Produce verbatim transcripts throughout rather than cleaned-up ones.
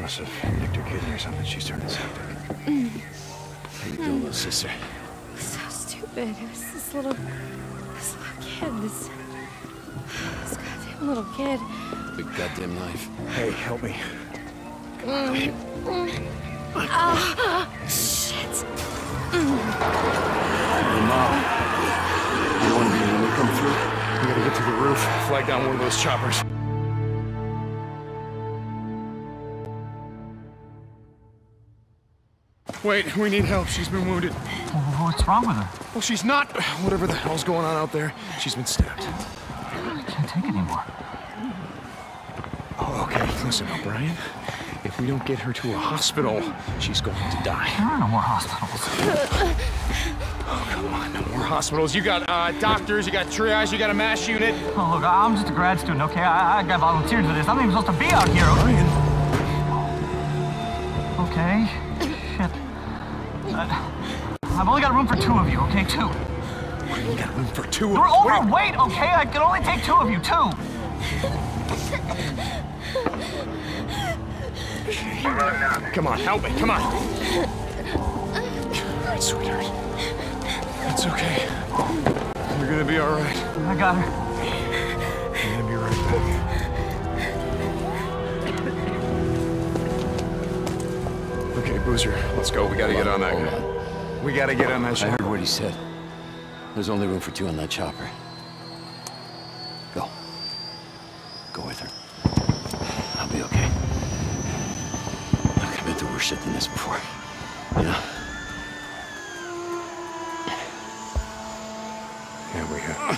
Must have nicked her kidney or something. She's turning septic. Mm. How you doing, little sister? So stupid. It was this little, this little kid. This, this goddamn little kid. Big goddamn knife. Hey, help me. Mm. Mm. Ah, shit. Mm. Hey, Mom. You want to be when we come through? We gotta get to the roof, flag down one of those choppers. Wait, we need help. She's been wounded. What's wrong with her? Well, she's not. Whatever the hell's going on out there, she's been stabbed. I can't take it anymore. Oh, okay. Listen, O'Brien. If we don't get her to a hospital, she's going to die. There are no more hospitals. Oh, come on. No more hospitals. You got uh, doctors, you got triage, you got a MASH unit. Oh, look, I'm just a grad student, okay? I, I got volunteered for this. I'm not even supposed to be out here. O'Brien. Okay. Shit. Uh, I've only got room for two of you, okay? Two. You got room for two of You're us. overweight, okay? I can only take two of you, two. Come on, help me, come on. All right, sweetheart. It's okay. You're gonna be all right. I got her. I'm gonna be right back. Okay, Boozer, let's go. We gotta get on that Hold guy. on. We gotta get on that I ship. heard what he said. There's only room for two on that chopper. Go. Go with her. I'll be okay. Look, I've been through worse shit than this before. You know? Yeah, we have.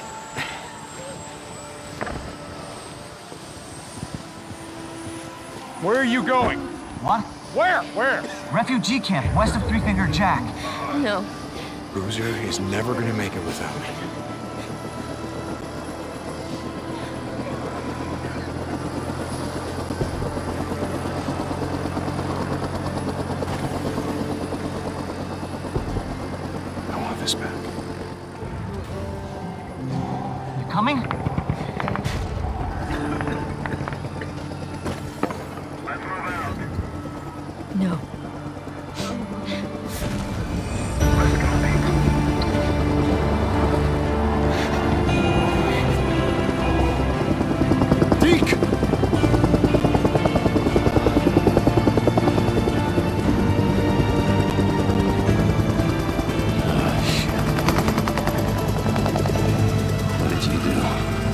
Where are you going? What? Where? Where? Refugee camp, west of Three Finger Jack. No. Boozer is never gonna make it without me. I want this back. You coming? No. Deke! What did you do?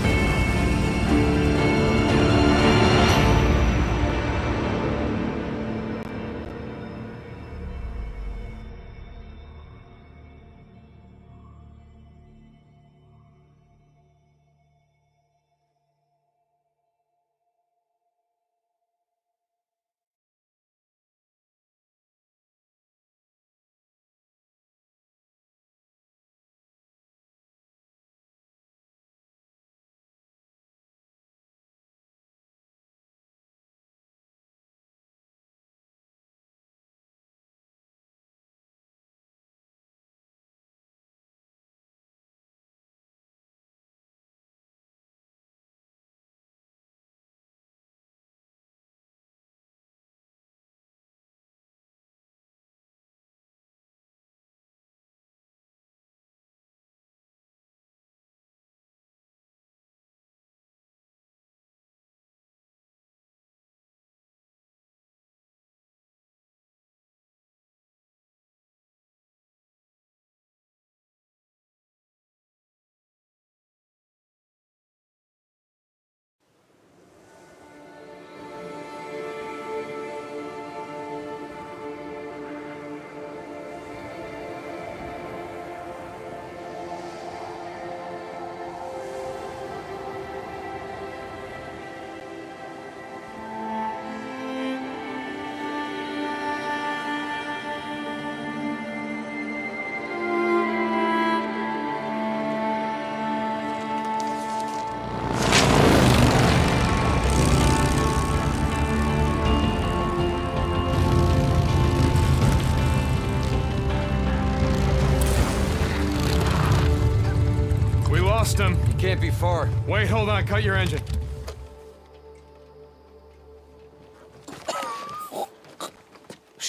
Lost him. He can't be far. Wait, hold on. Cut your engine.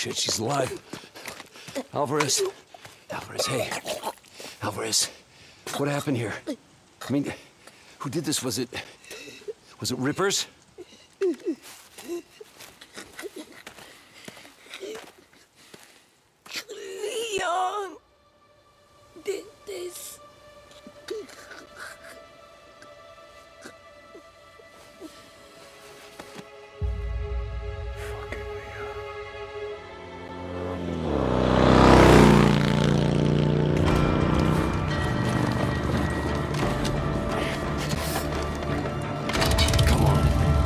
shit, she's alive. Alvarez. Alvarez, hey. Alvarez, what happened here? I mean, who did this? Was it... Was it Rippers? Leon did this. Come on.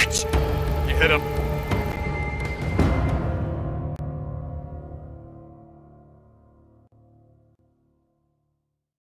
bitch! You hit him.